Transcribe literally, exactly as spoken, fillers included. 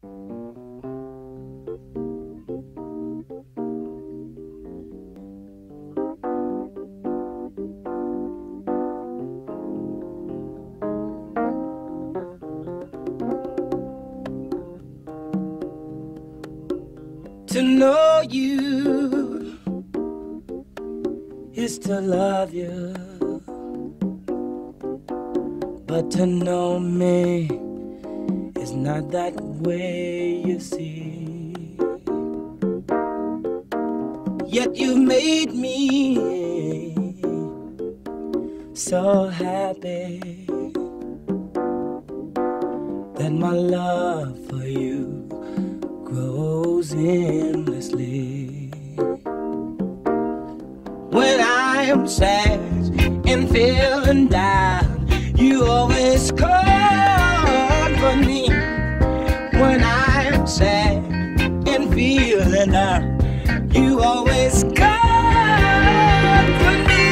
To know you is to love you, but to know me is not that way, you see. Yet you made me so happy that my love for you grows endlessly. When I am sad and feeling down, you always comfort me. When I am sad and feeling down, you always comfort me.